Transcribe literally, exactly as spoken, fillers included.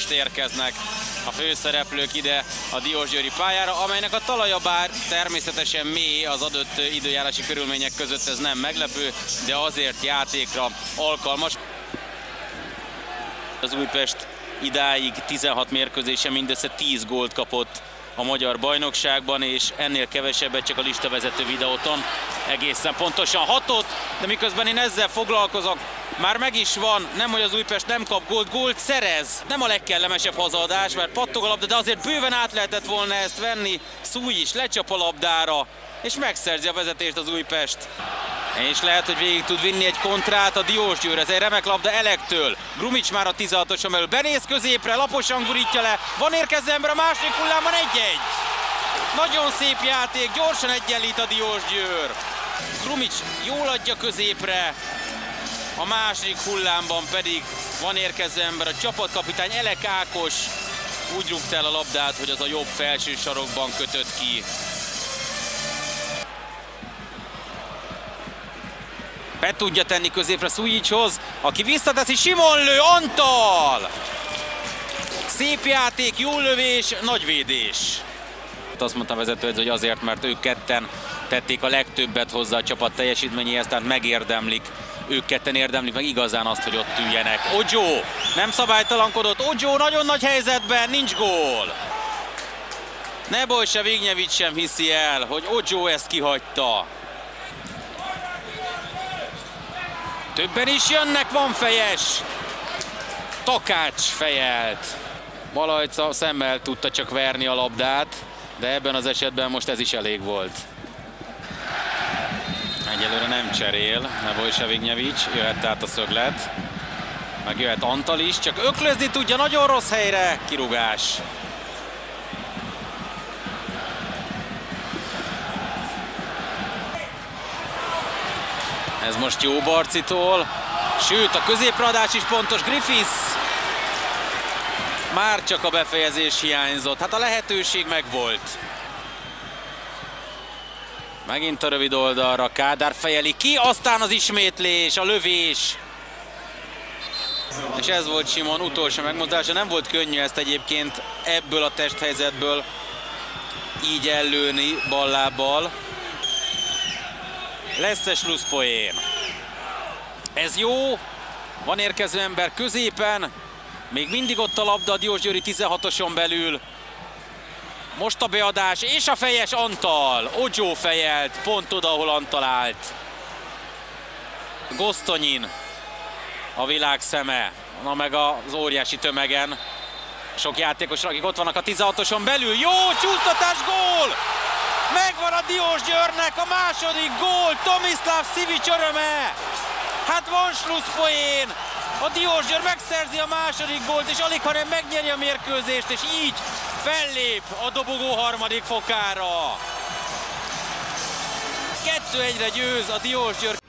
most érkeznek a főszereplők ide a diósgyőri pályára, amelynek a talaja bár természetesen mély, az adott időjárási körülmények között ez nem meglepő, de azért játékra alkalmas. Az Újpest idáig tizenhat mérkőzésen mindössze tíz gólt kapott a magyar bajnokságban, és ennél kevesebbet csak a listavezető videóton egészen pontosan hatott, de miközben én ezzel foglalkozok, már meg is van, nem hogy az Újpest nem kap gólt, gólt szerez. Nem a legkellemesebb hazaadás, mert pattog a labda, de azért bőven át lehetett volna ezt venni. Szújjics lecsap a labdára, és megszerzi a vezetést az Újpest. És lehet, hogy végig tud vinni egy kontrát a Diósgyőr, ez egy remek labda Elektől. Grumics már a tizenhatoson belül, benéz középre, laposan gurítja le, van érkező ember a második hullámban, egy-egy. Nagyon szép játék, gyorsan egyenlít a Diósgyőr. Grumics jól adja középre, a második hullámban pedig van érkező ember, a csapatkapitány Elek Ákos úgy rúgta el a labdát, hogy az a jobb felső sarokban kötött ki. Be tudja tenni középre Szújjicshoz, aki visszateszi, Simon lő, Antal! Szép játék, jó lövés, nagy védés. Azt mondta a vezetőedző, hogy azért, mert ők ketten tették a legtöbbet hozzá a csapat teljesítményéhez, tehát megérdemlik. Ők ketten érdemlik meg igazán azt, hogy ott üljenek. Ojo nem szabálytalankodott, Ojo nagyon nagy helyzetben, nincs gól. Nebojsa Vignyevics sem hiszi el, hogy Ojo ezt kihagyta. Többen is jönnek, van fejes. Takács fejelt. Balajca szemmel tudta csak verni a labdát, de ebben az esetben most ez is elég volt. Egyelőre nem cserél Nebojsa Vignyevics, jöhet át a szöglet. Meg jöhet Antal is, csak öklözni tudja, nagyon rossz helyre, kirúgás. Ez most jó Barcitól, sőt a középradás is pontos, Griffiths. Már csak a befejezés hiányzott, hát a lehetőség megvolt. Megint a rövid oldalra, Kádár fejeli ki, aztán az ismétlés, a lövés. És ez volt Simon utolsó megmozdulása, nem volt könnyű ezt egyébként ebből a testhelyzetből így ellőni ballábbal. Lesz-e slusszpoén? Ez jó, van érkező ember középen, még mindig ott a labda a diósgyőri tizenhatoson belül. Most a beadás, és a fejes Antal, Ojo fejelt, pont oda, ahol Antal állt. Gosztonyin a világ szeme, na meg az óriási tömegen. Sok játékosok, akik ott vannak a tizenhatoson belül, jó csúsztatás, gól! Megvan a Diósgyőrnek a második gól, Tomislav Sivic öröme! Hát van slusszpoén! A Diósgyőr megszerzi a második gólt, és alig hanem megnyeri a mérkőzést, és így fellép a dobogó harmadik fokára. kettő egyre győz a Diósgyőr.